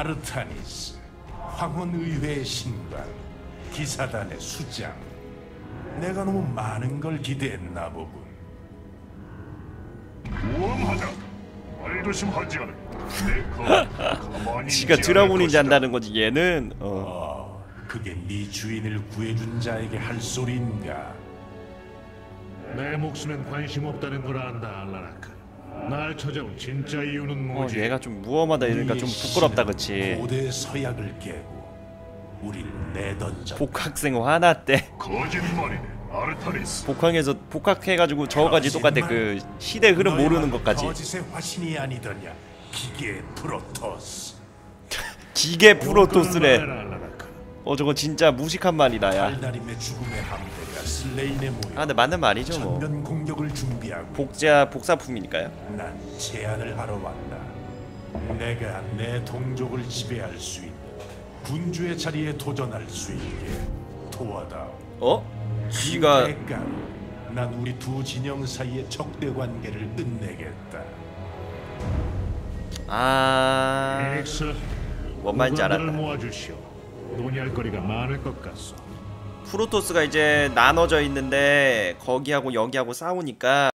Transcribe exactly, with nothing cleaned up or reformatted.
아르타니스, 황혼의회의 신관, 기사단의 수장. 내가 너무 많은 걸 기대했나 보군. 모험하자. 말조심하지 않으면 내가 가만히 지가 있지 않을 드라군인지 것이다. 안다는 거지 얘는. 어. 어, 그게 네 주인을 구해준 자에게 할 소린가? 내 목숨엔 관심 없다는 걸 안다, 알라라카. 날 찾아온 진짜 이유는 어, 뭐지? 얘가 좀 무엄하다 이러니까 좀 부끄럽다 그치. 고대 서약을 깨고 우릴 내던져. 복학생 화났대. 거짓말이네, 아르타니스. 복학에서 복학해가지고 저거까지 똑같대. 그 시대 흐름 모르는 것까지. 거짓의 화신이 아니더냐, 기계 프로토스. 기계 프로토스래. 말해라, 알라라카. 어 저거 진짜 무식한 말이다 야. 달다림의 죽음의 함대가 슬레인에 모여. 아 근데 맞는 말이죠 뭐. 전면 공격을 준비하고. 복자 복사품이니까요. 난 제안을 하러 왔다. 내가 내 동족을 지배할 수 있는 군주의 자리에 도전할 수 있게 도와다오. 어? 지가 대가로 난 우리 두 진영 사이의 적대 관계를 끝내겠다. 아 엑스, 뭔 말인지 무관들을 알았다. 모아주시오. 논의할 거리가 많을 것 같소. 프로토스가 이제 나눠져 있는데 거기하고 여기하고 싸우니까